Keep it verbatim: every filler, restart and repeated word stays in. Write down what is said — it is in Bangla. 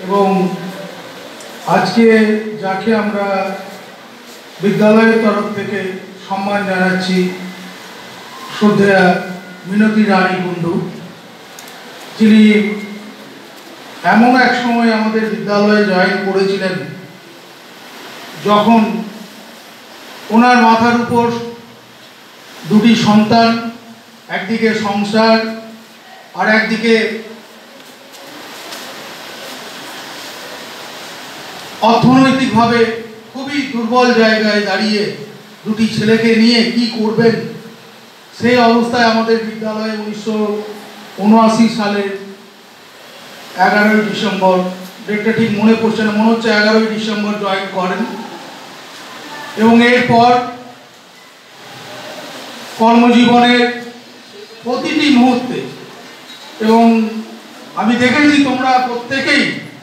এবং আজকে যাকে আমরা বিদ্যালয়ের তরফ থেকে সম্মান জানাচ্ছি শ্রদ্ধেয়া মিনতি রানী কুণ্ডু, যিনি এমন এক সময় আমাদের বিদ্যালয়ে জয়েন করেছিলেন যখন ওনার মাথার উপর দুটি সন্তান, একদিকে সংসার আর একদিকে অর্থনৈতিকভাবে খুবই দুর্বল জায়গায় দাঁড়িয়ে দুটি ছেলেকে নিয়ে কি করবেন সেই অবস্থায় আমাদের বিদ্যালয়ে উনিশশো উনআশি সালের এগারোই ডিসেম্বর, ডেটটা ঠিক মনে পড়ছে না, মনে হচ্ছে এগারোই ডিসেম্বর জয়েন করেন এবং এরপর কর্মজীবনের প্রতিটি মুহূর্তে, এবং আমি দেখেছি তোমরা প্রত্যেকেই